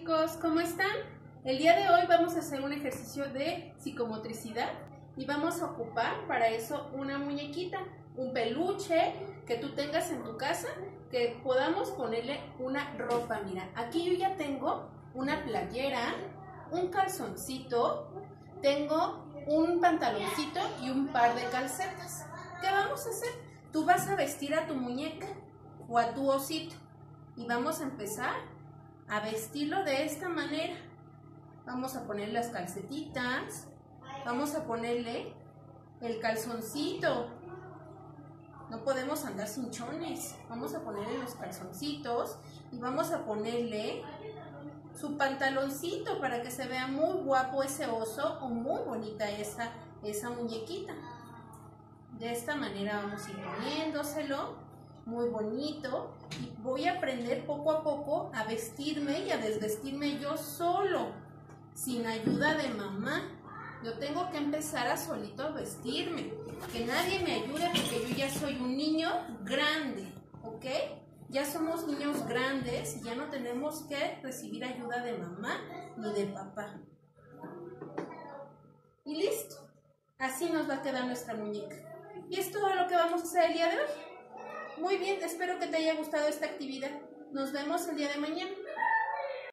chicos, ¿cómo están? El día de hoy vamos a hacer un ejercicio de psicomotricidad y vamos a ocupar para eso una muñequita, un peluche que tú tengas en tu casa, que podamos ponerle una ropa. Mira, aquí yo ya tengo una playera, un calzoncito, tengo un pantaloncito y un par de calcetas. ¿Qué vamos a hacer? Tú vas a vestir a tu muñeca o a tu osito y vamos a empezar a vestirlo de esta manera. Vamos a poner las calcetitas, vamos a ponerle el calzoncito. No podemos andar sin chones. Vamos a ponerle los calzoncitos y vamos a ponerle su pantaloncito para que se vea muy guapo ese oso o muy bonita esa muñequita. De esta manera vamos a ir poniéndoselo muy bonito y voy a aprender poco a poco a vestirme y a desvestirme yo solo, sin ayuda de mamá. Yo tengo que empezar a solito a vestirme, que nadie me ayude porque yo ya soy un niño grande, ¿ok? Ya somos niños grandes y ya no tenemos que recibir ayuda de mamá ni de papá. Y listo, así nos va a quedar nuestra muñeca. Y es todo lo que vamos a hacer el día de hoy. Muy bien, espero que te haya gustado esta actividad. Nos vemos el día de mañana.